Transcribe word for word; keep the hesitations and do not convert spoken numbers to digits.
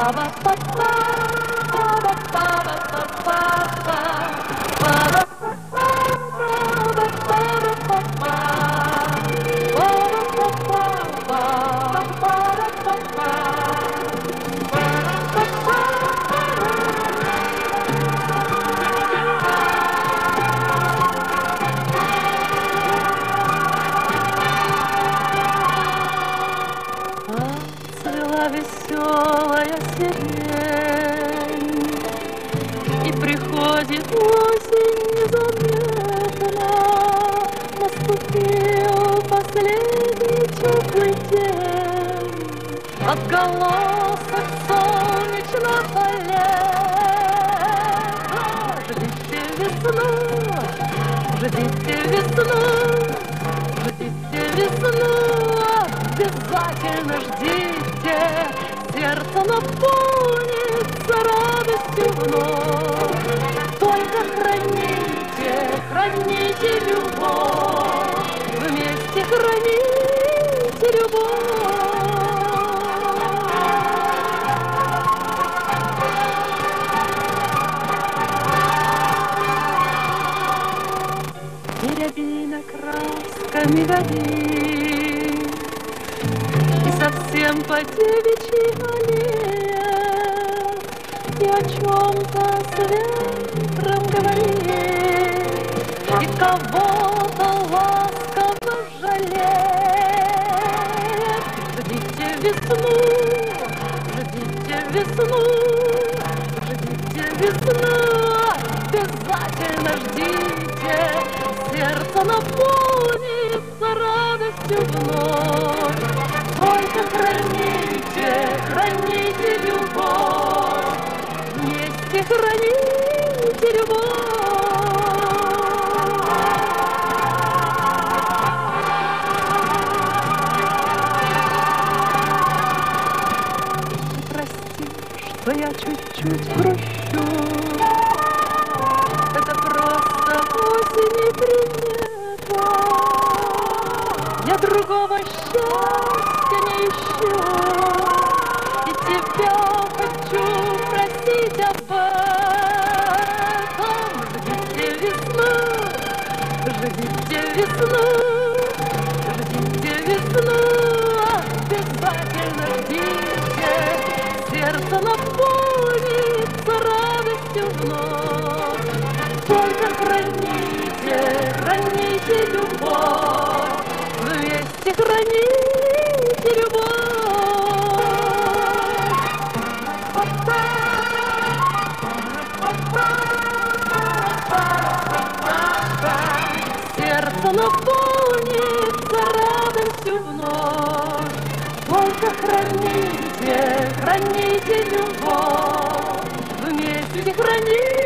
Веселая сирень, и приходит осень незаметно. Наступил последний теплый день, отголосок солнечного лета. Ждите весну, ждите весну, ждите весну, обязательно ждите. Сердце наполнится радостью вновь. Только храните, храните любовь, вместе храните любовь. Деревина красками горит, и совсем по девичьей аллее, и о чем-то с ветром говорит, и кого-то ласково жалеет. Ждите весну, ждите весну, ждите весну, обязательно ждите. Сердце наполнится радостью вновь. Только храните, храните любовь, вместе храните любовь. Прости, что я чуть-чуть грущу, это просто осень и примета. Я другого счастья не ищу, и тебя хочу просить об этом. Ждите весну, ждите весну, ждите весну, обязательно ждите. Сердце наполнится радостью вновь. Только храните, храните любовь, вместе храните любовь. Сердце наполнится радостью вновь. Только храните, храните любовь, вместе храните.